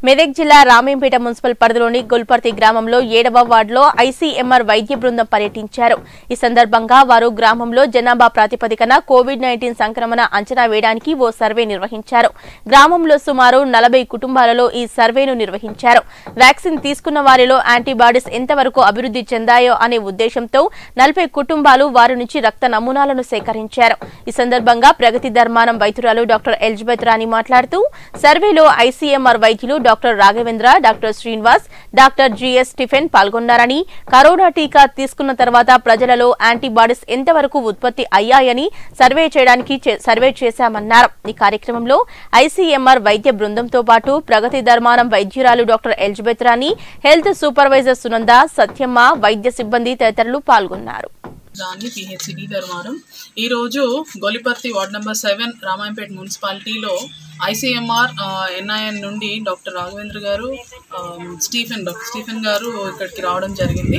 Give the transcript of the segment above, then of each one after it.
మెదక్ జిల్లా రామేంపేట మున్సిపల్ పరిధిలోని గుల్పర్తి గ్రామంలో 7వ వార్డులో ఐసీఎంఆర్ వైద్య బృందం పర్యటించారు. ఈ సందర్భంగా వారు గ్రామంలో జనాభా ప్రాతిపదికన కోవిడ్-19 సంక్రమణ అంచనా వేయడానికి ఓ సర్వే నిర్వహించారు. గ్రామంలో సుమారు 40 కుటుంబాలలో ఈ సర్వేను నిర్వహించారు. వ్యాక్సిన్ తీసుకున్న వారిలో యాంటీబాడీస్ ఎంతవరకు అభివృద్ధి చెందాయో అనే ఉద్దేశంతో 40 కుటుంబాలు వారి నుంచి రక్త నమూనాలను సేకరించారు. ఈ సందర్భంగా ప్రగతి ధర్మానం వైద్యురాలు డాక్టర్ ఎలిజబెత్ రాణి మాట్లాడుతూ సర్వేలో ఐసీఎంఆర్ వైద్యులు doctor Raghavendra, doctor Srinivas, doctor GS Stephen పాల్గొన్నారని, కరోనా టీకా తీసుకున్న తర్వాత ప్రజలలో యాంటీబాడీస్ ఎంతవరకు ఉత్పత్తి అయ్యాయని సర్వే చేశామన్నారు. ఈ కార్యక్రమంలో ఐసీఎంఆర్ వైద్య బృందంతో పాటు ప్రగతి ధర్మానం వైద్యురాలు doctor Elizabeth Rani, health supervisor Sunanda, Satyamma, వైద్య సిబ్బంది తదితరులు పాల్గొన్నారు. పిహెచ్సిడి ధర్మారం ఈరోజు గొలిపర్తి వార్డ్ నెంబర్ 7 రామాయంపేట మున్సిపాలిటీలో ఐసీఎంఆర్ ఎన్ఐఎన్ నుండి doctor Raghavendra garu, doctor Stephen గారు ఇక్కడికి రావడం జరిగింది.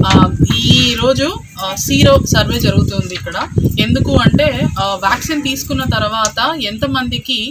ఈరోజు సీరో సర్వే జరుగుతుంది ఇక్కడ. ఎందుకు అంటే వ్యాక్సిన్ తీసుకున్న తర్వాత ఎంతమందికి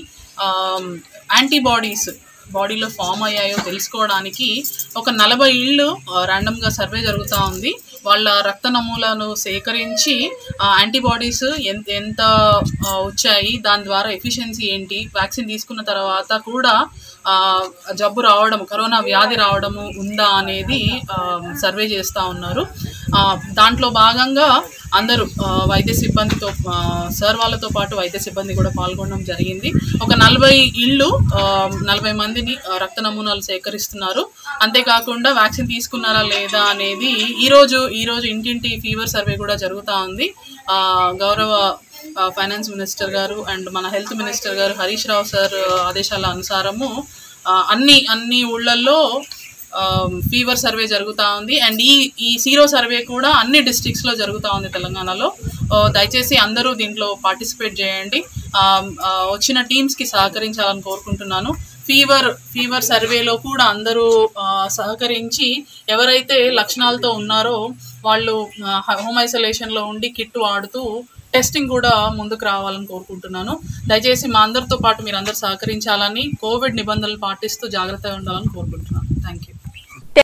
యాంటీబాడీస్ బాడీలో ఫామ్ అయ్యాయో తెలుసుకోవడానికి ఒక 40 ఇళ్ళు ర్యాండమ్గా సర్వే జరుగుతూ ఉంది. వాళ్ళ రక్త నమూనాలను సేకరించి యాంటీబాడీస్ ఎంత వచ్చాయి, దాని ద్వారా ఎఫిషియన్సీ ఏంటి, వ్యాక్సిన్ తీసుకున్న తర్వాత కూడా జబ్బు రావడం, కరోనా వ్యాధి రావడము ఉందా అనేది సర్వే చేస్తూ ఉన్నారు. దాంట్లో భాగంగా అందరూ వైద్య సిబ్బందితో సార్ వాళ్ళతో పాటు వైద్య సిబ్బంది కూడా పాల్గొనడం జరిగింది. ఒక 40 ఇళ్ళు 40 మందిని రక్త నమూనాలు సేకరిస్తున్నారు. అంతేకాకుండా వ్యాక్సిన్ తీసుకున్నారా లేదా అనేది ఈరోజు ఇంటింటి ఫీవర్ సర్వే కూడా జరుగుతూ ఉంది. గౌరవ ఫైనాన్స్ మినిస్టర్ గారు అండ్ మన హెల్త్ మినిస్టర్ గారు హరీష్ రావు సార్ ఆదేశాల అనుసారము అన్ని ఊళ్ళల్లో ఫీవర్ సర్వే జరుగుతూ ఉంది. అండ్ ఈ సీరో సర్వే కూడా అన్ని డిస్ట్రిక్ట్స్లో జరుగుతూ ఉంది తెలంగాణలో. దయచేసి అందరూ దీంట్లో పార్టిసిపేట్ చేయండి. వచ్చిన టీమ్స్కి సహకరించాలని కోరుకుంటున్నాను. ఫీవర్ సర్వేలో కూడా అందరూ సహకరించి ఎవరైతే లక్షణాలతో ఉన్నారో వాళ్ళు హోమ్ ఐసోలేషన్లో ఉండి కిట్ వాడుతూ టెస్టింగ్ కూడా ముందుకు రావాలని కోరుకుంటున్నాను. దయచేసి మా అందరితో పాటు మీరు అందరూ సహకరించాలని, కోవిడ్ నిబంధనలు పాటిస్తూ జాగ్రత్తగా ఉండాలని కోరుకుంటున్నాను. Thank you.